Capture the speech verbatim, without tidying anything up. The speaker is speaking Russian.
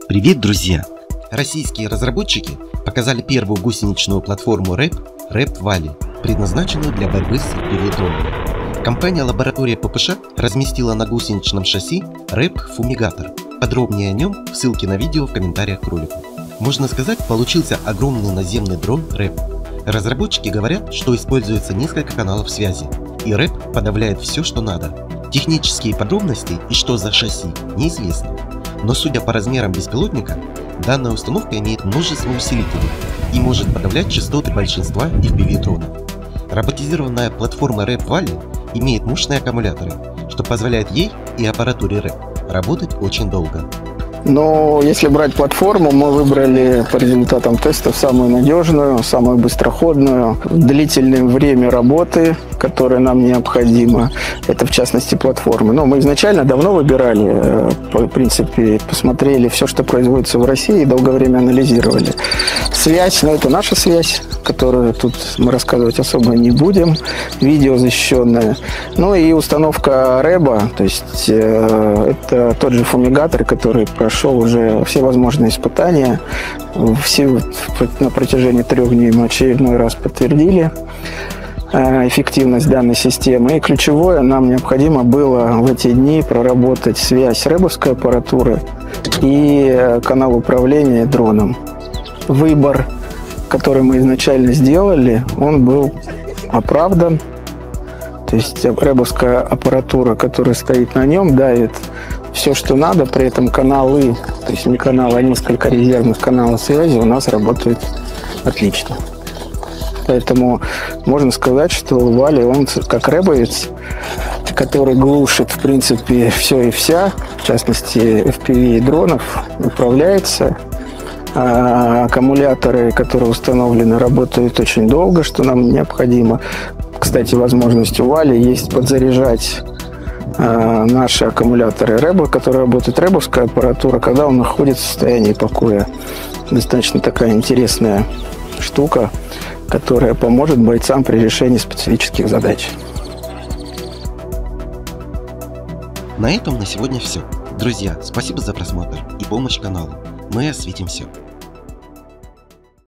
Привет, друзья! Российские разработчики показали первую гусеничную платформу рэп рэп Вали, предназначенную для борьбы с эф пи ви-дронами. Компания «Лаборатория пэ пэ ша» разместила на гусеничном шасси рэп Фумигатор. Подробнее о нем в ссылке на видео в комментариях к ролику. Можно сказать, получился огромный наземный дрон рэп. Разработчики говорят, что используется несколько каналов связи, и рэп подавляет все, что надо. Технические подробности и что за шасси неизвестно, но судя по размерам беспилотника, данная установка имеет множество усилителей и может подавлять частоты большинства эф пи ви-дронов. Роботизированная платформа рэп Вали имеет мощные аккумуляторы, что позволяет ей и аппаратуре рэп работать очень долго. Но если брать платформу, мы выбрали по результатам тестов самую надежную, самую быстроходную, длительное время работы, которое нам необходимо. Это в частности платформы. Но мы изначально давно выбирали, в принципе, посмотрели все, что производится в России, и долгое время анализировали. Связь, ну это наша связь, которую тут мы рассказывать особо не будем, видео защищенное. Ну и установка рэба, то есть э, это тот же фумигатор, который прошел уже все возможные испытания. Все на протяжении трех дней мы очередной раз подтвердили эффективность данной системы. И ключевое, нам необходимо было в эти дни проработать связь рэбовской аппаратуры и канал управления дроном. Выбор, который мы изначально сделали, он был оправдан. То есть рэбовская аппаратура, которая стоит на нем, давит все, что надо, при этом каналы, то есть не каналы, а несколько резервных каналов связи у нас работают отлично. Поэтому можно сказать, что Вали, он как рэбовец, который глушит, в принципе, все и вся, в частности, эф пи ви-дронов, управляется. А аккумуляторы, которые установлены, работают очень долго, что нам необходимо. Кстати, возможность у Вали есть подзаряжать а, наши аккумуляторы рэба, которые работает рэбовская аппаратура, когда он находится в состоянии покоя. Достаточно такая интересная штука, которая поможет бойцам при решении специфических задач. На этом на сегодня все. Друзья, спасибо за просмотр и помощь каналу. Мы осветим все.